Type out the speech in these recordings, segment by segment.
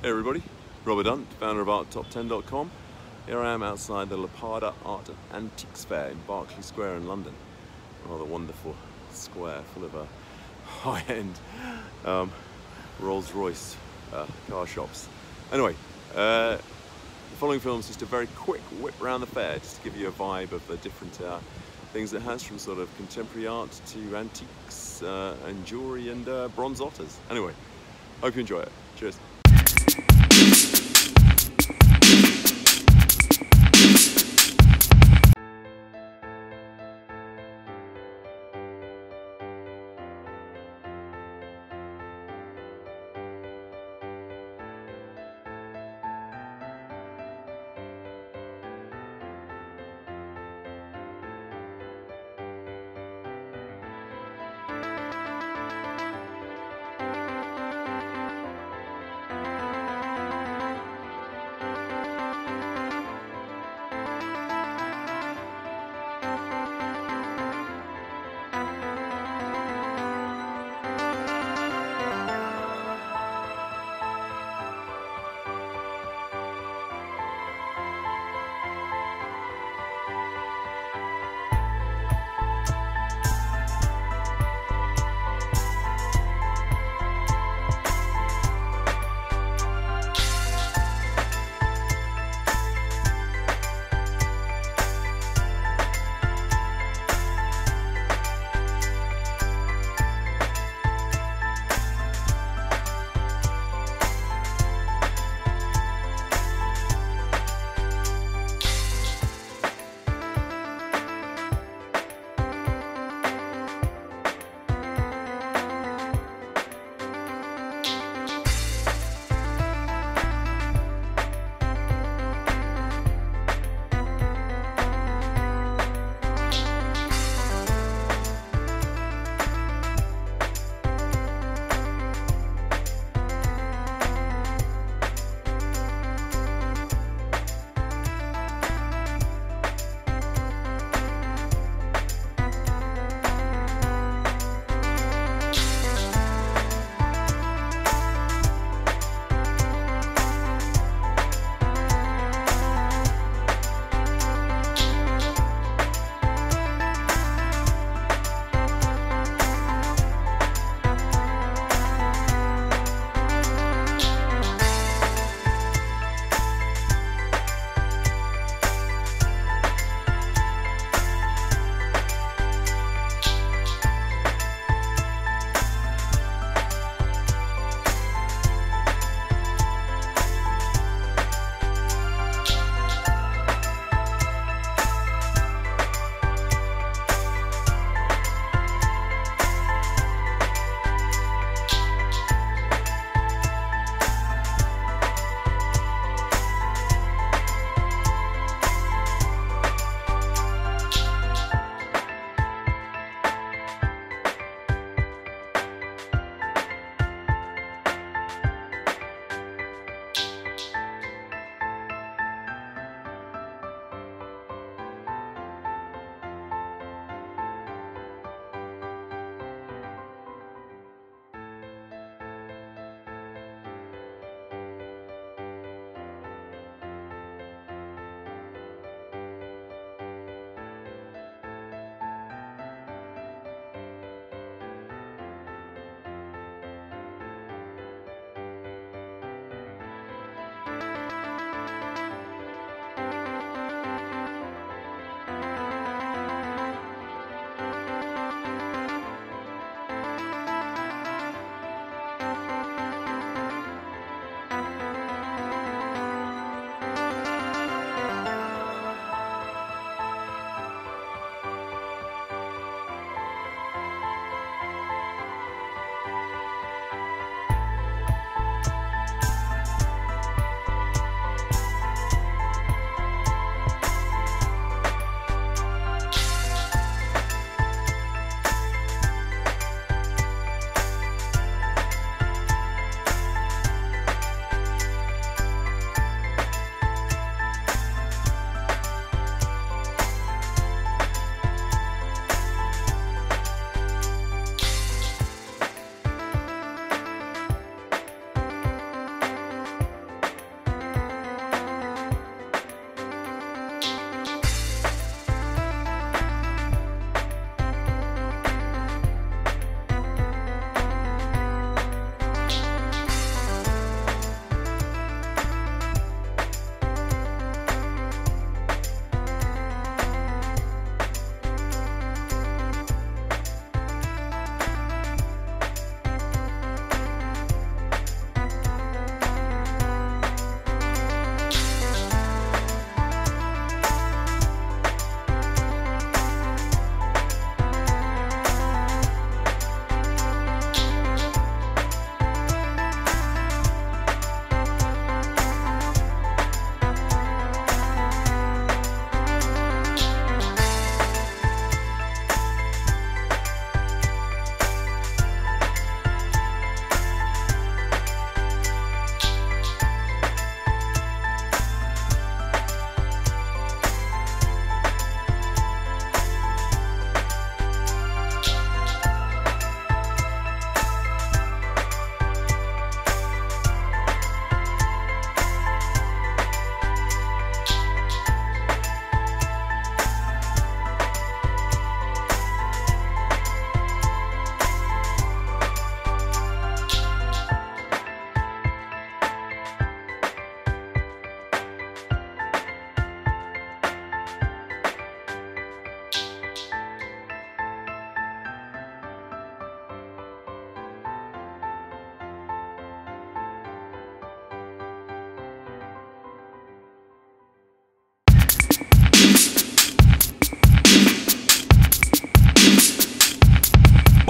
Hey everybody, Robert Dunt, founder of ArtTop10.com. Here I am outside the LAPADA Art and Antiques Fair in Berkeley Square in London. A rather wonderful square full of high-end Rolls-Royce car shops. Anyway, the following film is just a very quick whip around the fair, just to give you a vibe of the different things it has, from sort of contemporary art to antiques and jewellery and bronze otters. Anyway, hope you enjoy it. Cheers.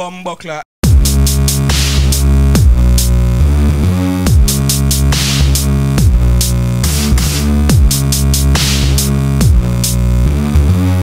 bum buckler.